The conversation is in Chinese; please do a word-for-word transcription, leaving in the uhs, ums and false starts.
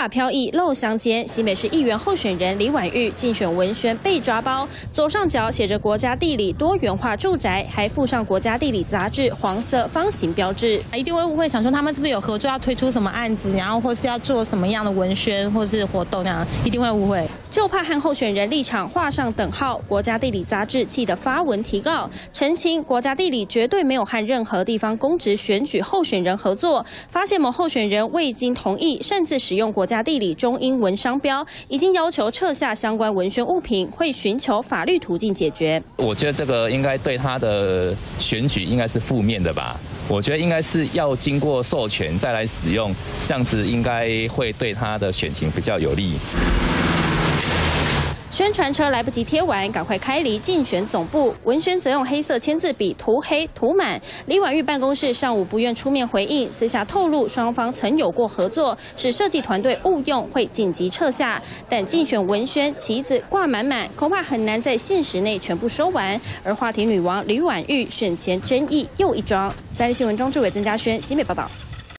发飘逸露香肩，新北市议员候选人李婉玉竞选文宣被抓包，左上角写着国家地理多元化住宅，还附上国家地理杂志黄色方形标志， 一定会误会，想说他们是不是有合作要推出什么案子，然后或是要做什么样的文宣或是活动那样，一定会误会。 就怕和候选人立场画上等号。国家地理杂志气得发文提告，澄清国家地理绝对没有和任何地方公职选举候选人合作，发现某候选人未经同意擅自使用国家地理中英文商标，已经要求撤下相关文宣物品，会寻求法律途径解决。 我觉得这个应该对他的选举应该是负面的吧。我觉得应该是要经过授权再来使用，这样子应该会对他的选情比较有利。 宣传车来不及贴完，赶快开离竞选总部。文宣则用黑色签字笔涂黑涂满。李婉玉办公室上午不愿出面回应，私下透露双方曾有过合作，使设计团队误用，会紧急撤下。但竞选文宣旗子挂满满，恐怕很难在限时内全部收完。而话题女王李婉玉选前争议又一桩。三立新闻庄志伟、曾嘉轩，新北报道。